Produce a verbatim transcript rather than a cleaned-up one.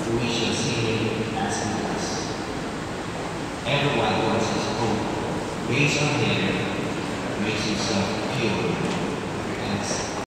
we shall see him as he is. Everyone wants his hope based on him, makes himself pure as